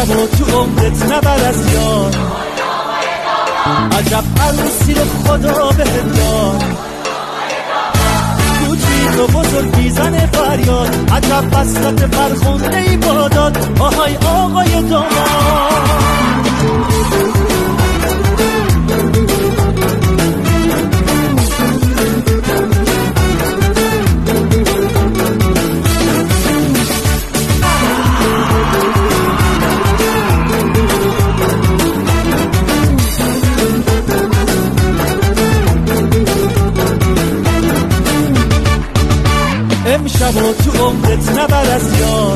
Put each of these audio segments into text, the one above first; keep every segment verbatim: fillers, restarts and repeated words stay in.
امشب و تو عمرت نبر از یاد، عجب عروسی رو خدا بهت داد، کوچیک و بزرگ میزنه فریاد، عجب وصلت فرخنده ای باداد، آهای آقای داماد. امشب و تو عمرت نبر از یاد،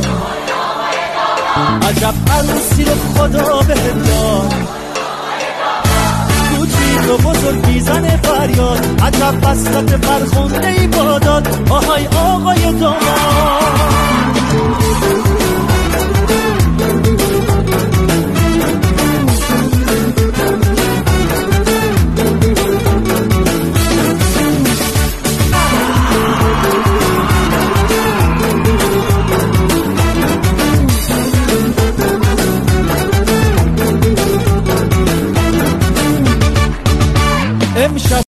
عجب عروسی رو خدا بهت داد، کوچیک و بزرگ میزنه فریاد، عجب وصلت فرخنده ای باداد، آهای آقای